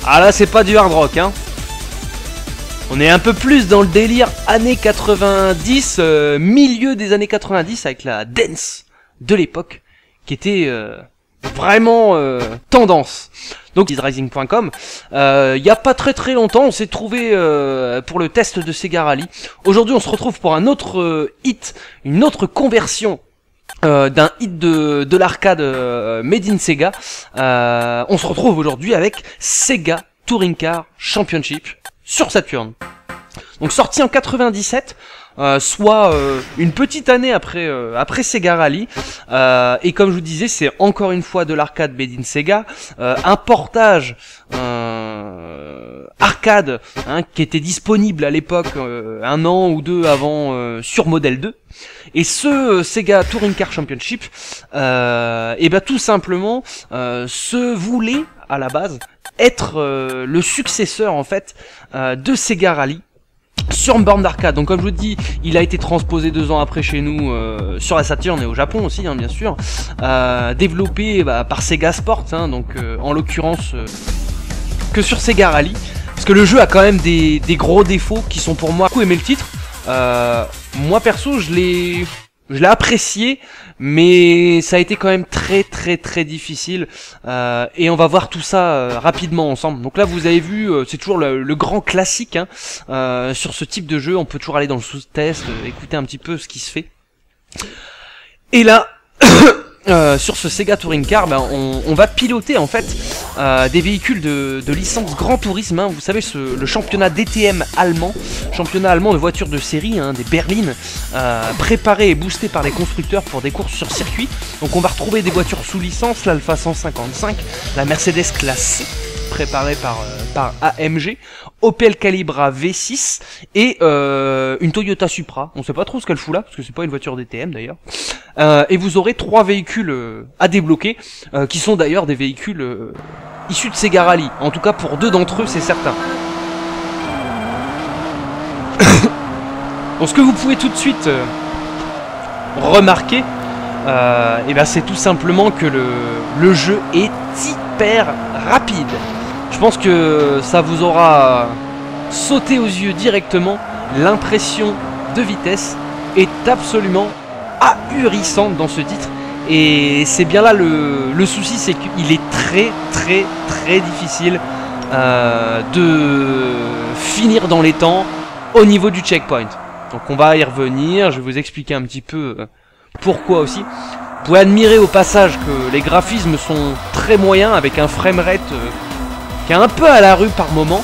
Ah là, c'est pas du hard rock, hein. On est un peu plus dans le délire années 90, milieu des années 90, avec la dance de l'époque, qui était vraiment tendance. Donc rising.com, il y a pas très longtemps, on s'est trouvé pour le test de Sega Rally. Aujourd'hui, on se retrouve pour un autre hit, une autre conversion d'un hit de l'arcade Made in Sega. On se retrouve aujourd'hui avec Sega Touring Car Championship sur Saturn. Donc sorti en 97, soit une petite année après Sega Rally, et comme je vous disais, c'est encore une fois de l'arcade Made in Sega, un portage arcade qui était disponible à l'époque un an ou deux avant sur Model 2. Et ce Sega Touring Car Championship, et ben tout simplement se voulait à la base être le successeur en fait de Sega Rally sur une borne d'arcade. Donc comme je vous dis, il a été transposé 2 ans après chez nous sur la Saturn et au Japon aussi, hein, bien sûr, développé par Sega Sport, hein, donc en l'occurrence que sur Sega Rally, parce que le jeu a quand même des gros défauts qui sont pour moi. J'ai beaucoup aimé le titre, moi perso je l'ai apprécié, mais ça a été quand même très difficile, et on va voir tout ça rapidement ensemble. Donc là vous avez vu, c'est toujours le grand classique, hein, sur ce type de jeu. On peut toujours aller dans le sous-test, écouter un petit peu ce qui se fait. Et là sur ce Sega Touring Car, ben, on va piloter en fait des véhicules de licence Grand Tourisme, hein. Vous savez, le championnat DTM allemand, championnat allemand de voitures de série, hein, des berlines, préparé et boosté par les constructeurs pour des courses sur circuit. Donc on va retrouver des voitures sous licence, l'Alfa 155, la Mercedes classe C, préparée par AMG, Opel Calibra V6 et une Toyota Supra. On sait pas trop ce qu'elle fout là, parce que c'est pas une voiture DTM d'ailleurs. Et vous aurez 3 véhicules à débloquer, qui sont d'ailleurs des véhicules issus de Sega Rally. En tout cas pour 2 d'entre eux, c'est certain. Donc ce que vous pouvez tout de suite remarquer, et ben c'est tout simplement que le jeu est hyper rapide. Je pense que ça vous aura sauté aux yeux directement. L'impression de vitesse est absolument ahurissante dans ce titre. Et c'est bien là le souci, c'est qu'il est très difficile de finir dans les temps au niveau du checkpoint. Donc on va y revenir, je vais vous expliquer un petit peu pourquoi aussi. Vous pouvez admirer au passage que les graphismes sont très moyens, avec un framerate qui est un peu à la rue par moment,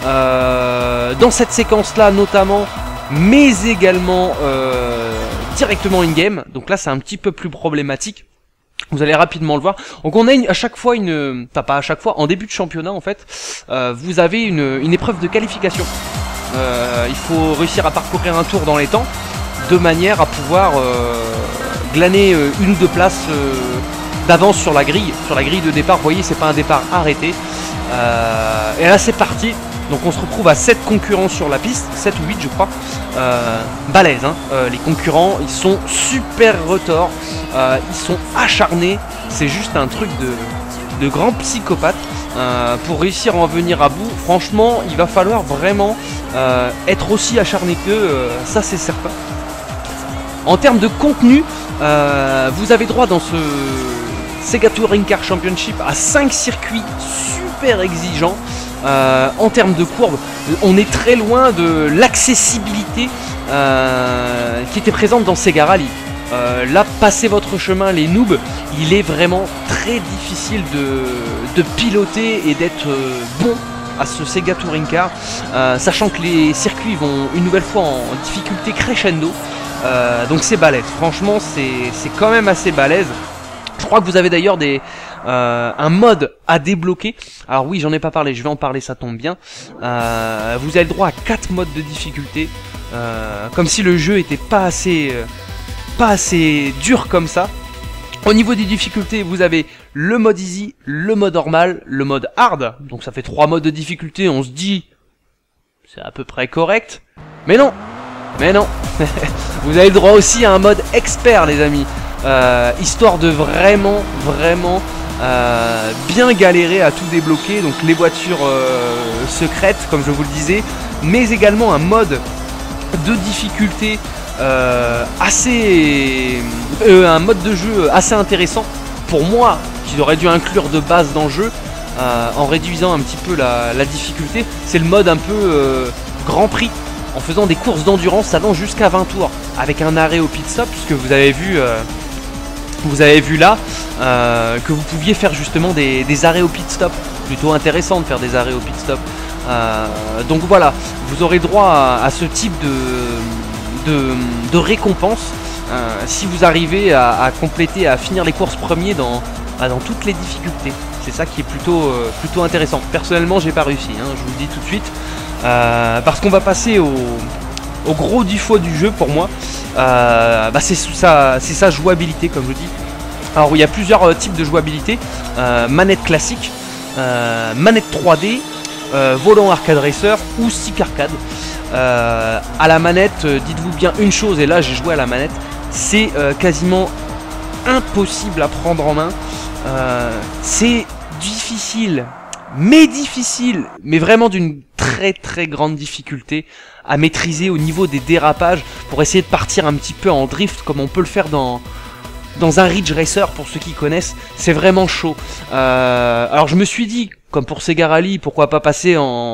dans cette séquence là notamment, mais également directement in-game. Donc là c'est un petit peu plus problématique, vous allez rapidement le voir. Donc on a à chaque fois enfin pas à chaque fois, en début de championnat en fait, vous avez une épreuve de qualification. Il faut réussir à parcourir un tour dans les temps, de manière à pouvoir glaner 1 ou 2 places d'avance sur la grille de départ. Vous voyez, c'est pas un départ arrêté. Et là c'est parti. Donc on se retrouve à 7 concurrents sur la piste, 7 ou 8 je crois. Balèze, hein. Les concurrents, ils sont super retors, ils sont acharnés. C'est juste un truc de grand psychopathe. Pour réussir à en venir à bout, franchement il va falloir vraiment être aussi acharné qu'eux, ça c'est certain. En termes de contenu, vous avez droit dans ce Sega Touring Car Championship à 5 circuits super exigeants. En termes de courbes, on est très loin de l'accessibilité qui était présente dans Sega Rally. Là, passez votre chemin, les noobs, il est vraiment très difficile de piloter et d'être bon à ce Sega Touring Car, sachant que les circuits vont une nouvelle fois en difficulté crescendo. Donc c'est balèze, franchement c'est quand même assez balèze. Je crois que vous avez d'ailleurs un mode à débloquer. Alors oui, j'en ai pas parlé, je vais en parler, ça tombe bien. Vous avez le droit à 4 modes de difficulté, comme si le jeu était pas assez dur comme ça. Au niveau des difficultés, vous avez le mode easy, le mode normal, le mode hard. Donc ça fait 3 modes de difficulté, on se dit c'est à peu près correct. Mais non. Vous avez le droit aussi à un mode expert, les amis. Histoire de vraiment bien galéré à tout débloquer, donc les voitures secrètes comme je vous le disais, mais également un mode de difficulté un mode de jeu assez intéressant pour moi, qu'ils auraient dû inclure de base dans le jeu en réduisant un petit peu la difficulté. C'est le mode un peu Grand Prix, en faisant des courses d'endurance allant jusqu'à 20 tours avec un arrêt au pit stop, puisque vous avez vu là que vous pouviez faire justement des arrêts au pit stop. Plutôt intéressant de faire des arrêts au pit stop. Donc voilà, vous aurez droit à ce type de récompense si vous arrivez à compléter, à finir les courses premiers dans toutes les difficultés. C'est ça qui est plutôt intéressant. Personnellement j'ai pas réussi, hein, je vous le dis tout de suite, parce qu'on va passer au gros du foie du jeu pour moi. C'est sa jouabilité, comme je dis. Alors il y a plusieurs types de jouabilité. Manette classique, manette 3D, volant arcade racer ou stick arcade. À la manette, dites-vous bien une chose, et là j'ai joué à la manette, c'est quasiment impossible à prendre en main. C'est difficile, mais vraiment d'une très grande difficulté à maîtriser au niveau des dérapages, pour essayer de partir un petit peu en drift comme on peut le faire dans un Ridge Racer. Pour ceux qui connaissent, c'est vraiment chaud. Alors je me suis dit, comme pour Sega Rally, pourquoi pas passer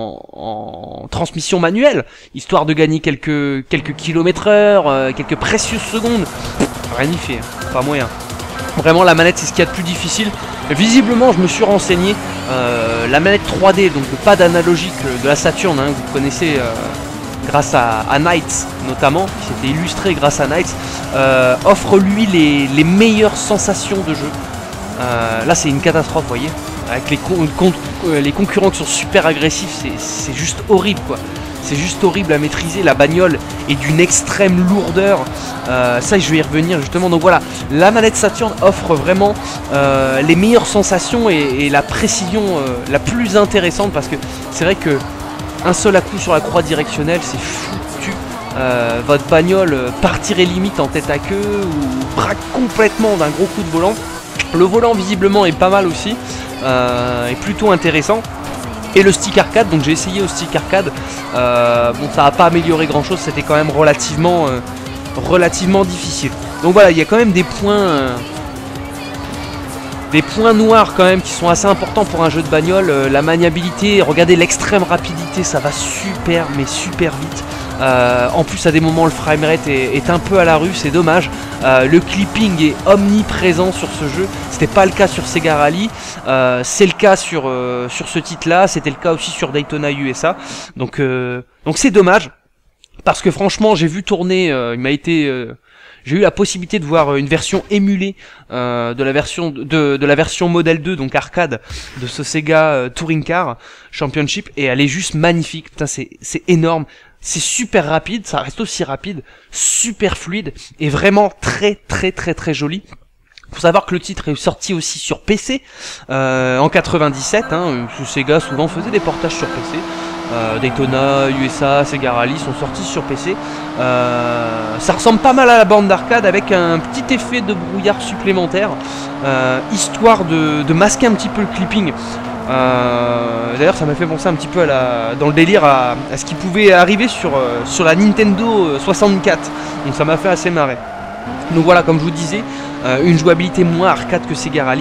en transmission manuelle, histoire de gagner quelques kilomètres heure, quelques précieuses secondes. Rien y fait, pas moyen. Vraiment la manette c'est ce qu'il y a de plus difficile. Visiblement je me suis renseigné, la manette 3D, donc le pad analogique de la Saturn, hein, que vous connaissez grâce à Knights notamment, qui s'était illustré grâce à Knights, offre lui les meilleures sensations de jeu. Là c'est une catastrophe, vous voyez, avec les concurrents qui sont super agressifs, c'est juste horrible quoi. C'est juste horrible à maîtriser, la bagnole est d'une extrême lourdeur, ça je vais y revenir justement. Donc voilà, la manette Saturn offre vraiment les meilleures sensations et la précision la plus intéressante, parce que c'est vrai que un seul à coup sur la croix directionnelle c'est foutu. Votre bagnole partirait limite en tête à queue ou braque complètement d'un gros coup de volant. Le volant visiblement est pas mal aussi, est plutôt intéressant. Et le stick arcade, donc j'ai essayé au stick arcade, bon ça n'a pas amélioré grand chose, c'était quand même relativement difficile. Donc voilà, il y a quand même des points noirs quand même qui sont assez importants pour un jeu de bagnole. La maniabilité, regardez l'extrême rapidité, ça va super vite. En plus à des moments le framerate est un peu à la rue, c'est dommage. Le clipping est omniprésent sur ce jeu, c'était pas le cas sur Sega Rally, c'est le cas sur ce titre là, c'était le cas aussi sur Daytona USA, donc c'est dommage, parce que franchement j'ai vu tourner, j'ai eu la possibilité de voir une version émulée de la version Model 2, donc arcade, de ce Sega Touring Car Championship, et elle est juste magnifique. Putain, c'est énorme, c'est super rapide, ça reste aussi rapide, super fluide, et vraiment très joli. Faut savoir que le titre est sorti aussi sur PC en 97, hein, Sega souvent faisait des portages sur PC. Daytona, USA, Sega Rally sont sortis sur PC. Ça ressemble pas mal à la bande d'arcade, avec un petit effet de brouillard supplémentaire, histoire de masquer un petit peu le clipping. D'ailleurs ça m'a fait penser un petit peu dans le délire à ce qui pouvait arriver sur la Nintendo 64, donc ça m'a fait assez marrer. Donc voilà, comme je vous disais, une jouabilité moins arcade que Sega Rally,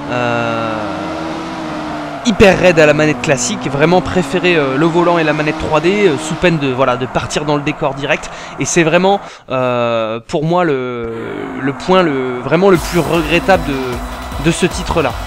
hyper raide à la manette classique, vraiment préféré le volant et la manette 3D, sous peine de partir dans le décor direct. Et c'est vraiment pour moi le point vraiment le plus regrettable de ce titre là.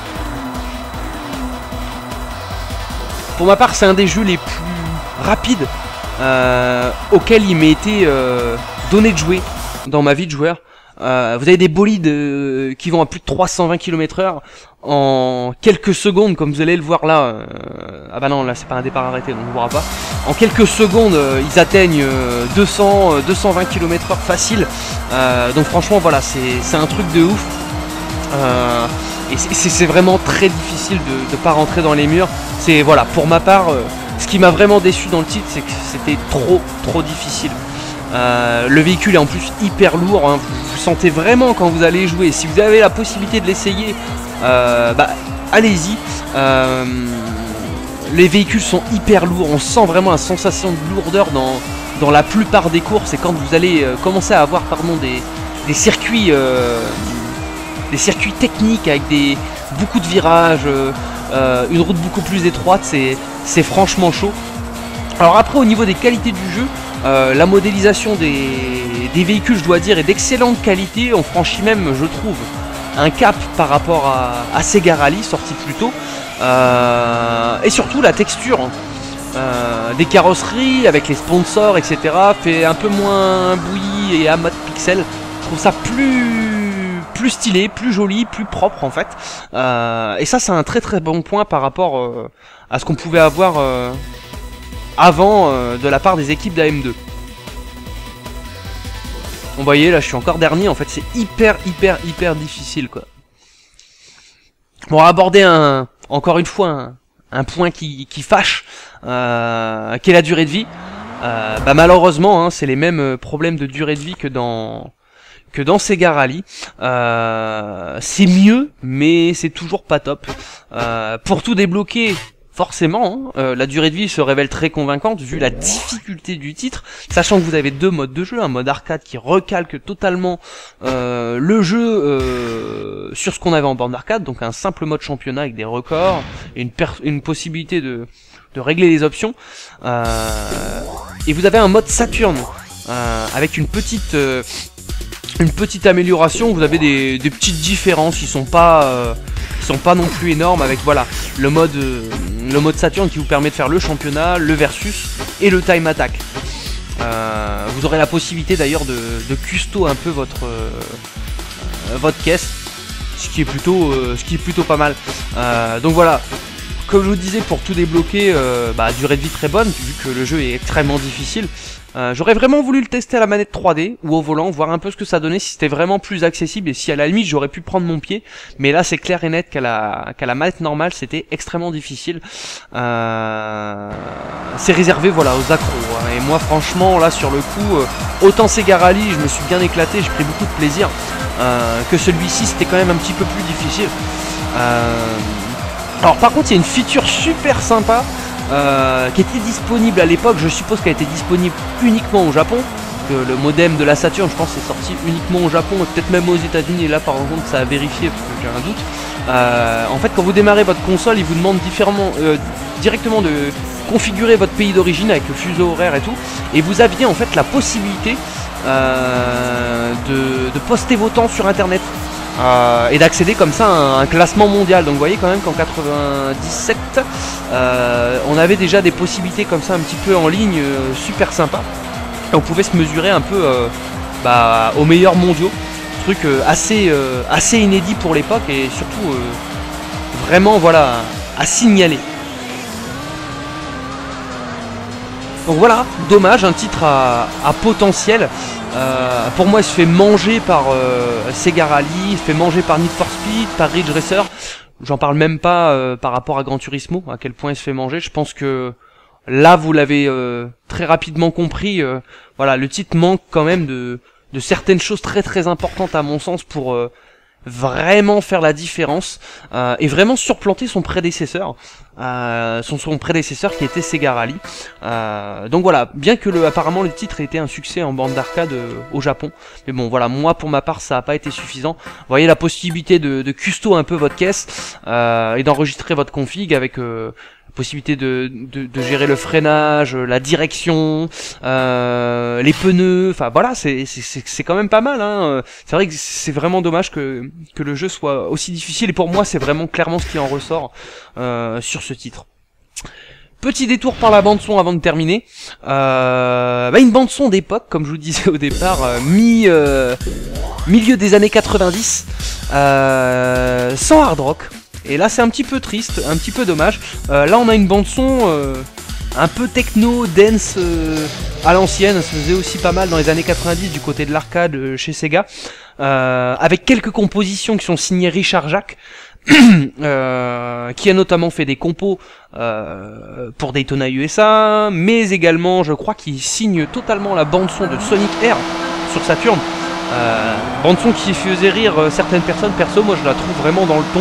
Pour ma part c'est un des jeux les plus rapides auxquels il m'a été donné de jouer dans ma vie de joueur. Vous avez des bolides qui vont à plus de 320 km/h en quelques secondes, comme vous allez le voir là. Ah bah non, là c'est pas un départ arrêté, donc on ne verra pas. En quelques secondes, ils atteignent 220 km/h facile. Donc franchement, voilà, c'est un truc de ouf. Et c'est vraiment très difficile de pas rentrer dans les murs. C'est voilà, pour ma part, ce qui m'a vraiment déçu dans le titre, c'est que c'était trop difficile. Le véhicule est en plus hyper lourd, hein. Vous sentez vraiment quand vous allez jouer. Si vous avez la possibilité de l'essayer, bah allez-y. Les véhicules sont hyper lourds, on sent vraiment la sensation de lourdeur dans la plupart des courses, et quand vous allez commencer à avoir des circuits techniques avec beaucoup de virages, une route beaucoup plus étroite, c'est franchement chaud. Alors après, au niveau des qualités du jeu, la modélisation des véhicules, je dois dire, est d'excellente qualité. On franchit même, je trouve, un cap par rapport à Sega Rally, sorti plus tôt. Et surtout la texture des carrosseries avec les sponsors, etc., fait un peu moins bouilli et à mode pixel. Je trouve ça plus stylé, plus joli, plus propre en fait. Et ça, c'est un très très bon point par rapport à ce qu'on pouvait avoir avant de la part des équipes d'AM2. Vous voyez, là je suis encore dernier, en fait c'est hyper difficile quoi. Bon, on va aborder encore une fois un point qui fâche, qui est la durée de vie. Bah malheureusement, hein, c'est les mêmes problèmes de durée de vie que dans Sega Rally. C'est mieux, mais c'est toujours pas top. Pour tout débloquer, forcément, hein, la durée de vie se révèle très convaincante vu la difficulté du titre, sachant que vous avez deux modes de jeu, un mode arcade qui recalque totalement le jeu sur ce qu'on avait en borne d'arcade, donc un simple mode championnat avec des records et une possibilité de régler les options, et vous avez un mode Saturn avec une petite amélioration. Vous avez des petites différences qui sont pas non plus énormes, avec voilà le mode Saturn qui vous permet de faire le championnat, le versus et le time attack. Vous aurez la possibilité d'ailleurs de custo un peu votre caisse, ce qui est plutôt pas mal. Donc voilà, comme je vous disais, pour tout débloquer, durée de vie très bonne vu que le jeu est extrêmement difficile. J'aurais vraiment voulu le tester à la manette 3D ou au volant, voir un peu ce que ça donnait, si c'était vraiment plus accessible et si à la limite j'aurais pu prendre mon pied. Mais là c'est clair et net qu'à la manette normale c'était extrêmement difficile. C'est réservé voilà aux accros, hein. Et moi franchement là sur le coup, autant Sega Rally je me suis bien éclaté, j'ai pris beaucoup de plaisir, que celui-ci c'était quand même un petit peu plus difficile. Alors par contre il y a une feature super sympa qui était disponible à l'époque, je suppose qu'elle était disponible uniquement au Japon, que le modem de la Saturn je pense est sorti uniquement au Japon et peut-être même aux États-Unis, et là par contre ça a vérifié parce que j'ai un doute. En fait quand vous démarrez votre console, il vous demande directement de configurer votre pays d'origine avec le fuseau horaire et tout, et vous aviez en fait la possibilité de poster vos temps sur internet. Et d'accéder comme ça à un classement mondial. Donc vous voyez quand même qu'en 97 on avait déjà des possibilités comme ça un petit peu en ligne, super sympa, et on pouvait se mesurer un peu aux meilleurs mondiaux, truc assez inédit pour l'époque, et surtout vraiment voilà à signaler. Donc voilà, dommage, un titre à potentiel. Pour moi il se fait manger par Sega Rally, il se fait manger par Need for Speed, par Ridge Racer. J'en parle même pas par rapport à Gran Turismo, à quel point il se fait manger. Je pense que là vous l'avez très rapidement compris, voilà, le titre manque quand même de certaines choses très importantes à mon sens pour vraiment faire la différence, et vraiment surplanter son prédécesseur, son prédécesseur qui était Sega Rally. Donc voilà, bien que apparemment le titre ait été un succès en bande d'arcade au Japon, mais bon voilà, moi pour ma part ça n'a pas été suffisant. Vous voyez la possibilité de custo un peu votre caisse et d'enregistrer votre config avec possibilité de gérer le freinage, la direction, les pneus, enfin voilà, c'est quand même pas mal, hein. C'est vrai que c'est vraiment dommage que le jeu soit aussi difficile, et pour moi c'est vraiment clairement ce qui en ressort sur ce titre. Petit détour par la bande son avant de terminer. Une bande son d'époque, comme je vous disais au départ, milieu des années 90, sans hard rock. Et là c'est un petit peu triste, un petit peu dommage. Là on a une bande son un peu techno, dance à l'ancienne. Ça se faisait aussi pas mal dans les années 90 du côté de l'arcade chez Sega, avec quelques compositions qui sont signées Richard Jacques, qui a notamment fait des compos pour Daytona USA, mais également je crois qu'il signe totalement la bande son de Sonic Air sur Saturn. Bande son qui faisait rire certaines personnes. Perso moi je la trouve vraiment dans le ton.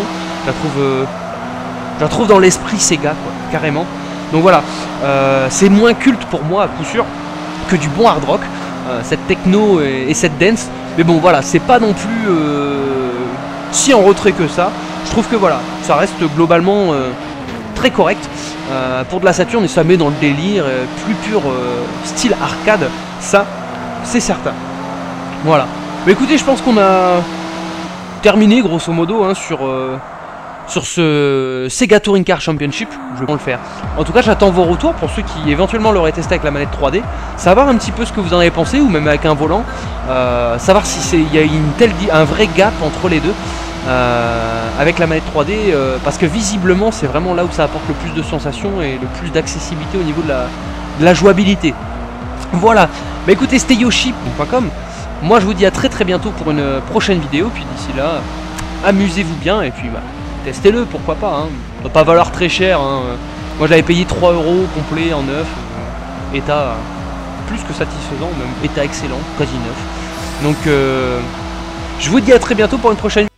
Je la trouve dans l'esprit Sega, quoi, carrément. Donc voilà, c'est moins culte pour moi à coup sûr que du bon hard rock, cette techno et cette dance. Mais bon voilà, c'est pas non plus si en retrait que ça. Je trouve que voilà, ça reste globalement très correct pour de la Saturn et ça met dans le délire plus pur style arcade, ça c'est certain. Voilà. Mais écoutez, je pense qu'on a terminé grosso modo hein, sur ce Sega Touring Car Championship. Je vais le faire. En tout cas, j'attends vos retours pour ceux qui éventuellement l'auraient testé avec la manette 3D. Savoir un petit peu ce que vous en avez pensé ou même avec un volant. Savoir si il y a un vrai gap entre les deux. Avec la manette 3D parce que visiblement c'est vraiment là où ça apporte le plus de sensations et le plus d'accessibilité au niveau de la jouabilité. Voilà, bah écoutez, c'était yoshi.com. Moi je vous dis à très bientôt pour une prochaine vidéo. Puis d'ici là, amusez-vous bien et puis bah, testez-le, pourquoi pas hein. Ça doit pas valoir très cher hein. Moi j'avais payé 3 € complet en neuf, état plus que satisfaisant, même état excellent, quasi neuf. Donc je vous dis à très bientôt pour une prochaine vidéo.